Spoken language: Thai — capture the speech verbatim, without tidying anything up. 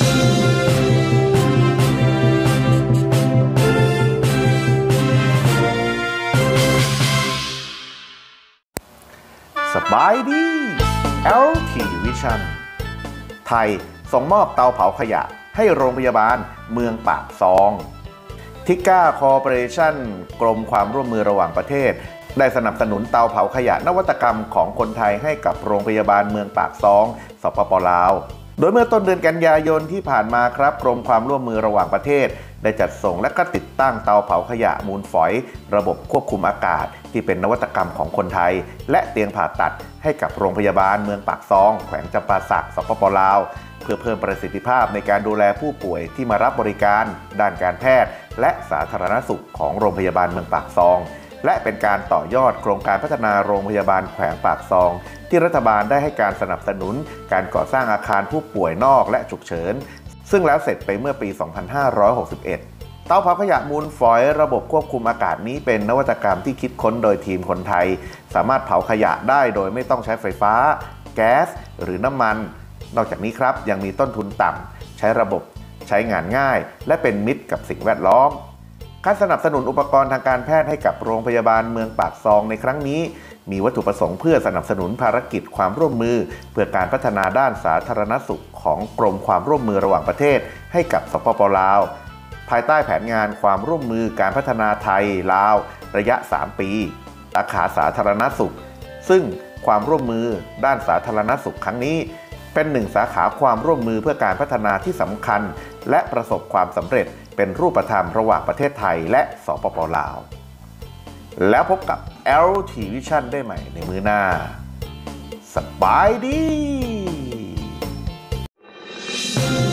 สบายดี แอล ที Vision ไทยส่งมอบเตาเผาขยะให้โรงพยาบาลเมืองปากซองทิก้าคอร์ปอเรชั่นกรมความร่วมมือระหว่างประเทศได้สนับสนุนเตาเผาขยะนวัตกรรมของคนไทยให้กับโรงพยาบาลเมืองปากซองสปป.ลาวโดยเมื่อต้นเดือนกันยายนที่ผ่านมาครับกรมความร่วมมือระหว่างประเทศได้จัดส่งและก็ติดตั้งเตาเผาขยะมูลฝอยระบบควบคุมอากาศที่เป็นนวัตกรรมของคนไทยและเตียงผ่าตัดให้กับโรงพยาบาลเมืองปากซองแขวงจำปาสักสปป.ลาวเพื่อเพิ่มประสิทธิภาพในการดูแลผู้ป่วยที่มารับบริการด้านการแพทย์และสาธารณสุขของโรงพยาบาลเมืองปากซองและเป็นการต่อยอดโครงการพัฒนาโรงพยาบาลแขวงปากซองที่รัฐบาลได้ให้การสนับสนุนการก่อสร้างอาคารผู้ป่วยนอกและฉุกเฉินซึ่งแล้วเสร็จไปเมื่อปี สองพันห้าร้อยหกสิบเอ็ด เตาเผาขยะมูลฝอยระบบควบคุมอากาศนี้เป็นนวัตกรรมที่คิดค้นโดยทีมคนไทยสามารถเผาขยะได้โดยไม่ต้องใช้ไฟฟ้าแก๊สหรือน้ำมันนอกจากนี้ครับยังมีต้นทุนต่ำใช้ระบบใช้งานง่ายและเป็นมิตรกับสิ่งแวดล้อมการสนับสนุนอุปกรณ์ทางการแพทย์ให้กับโรงพยาบาลเมืองปากซองในครั้งนี้มีวัตถุประสงค์เพื่อสนับสนุนภารกิจความร่วมมือเพื่อการพัฒนาด้านสาธารณสุขของกรมความร่วมมือระหว่างประเทศให้กับสปป.ลาวภายใต้แผนงานความร่วมมือการพัฒนาไทยลาวระยะสามปีสาขาสาธารณสุขซึ่งความร่วมมือด้านสาธารณสุขครั้งนี้เป็นหนึ่งสาขาความร่วมมือเพื่อการพัฒนาที่สำคัญและประสบความสำเร็จเป็นรูปธรรมระหว่างประเทศไทยและสปป.ลาวแล้วพบกับ แอล ที Vision ได้ใหม่ในมื้อหน้าสบายดี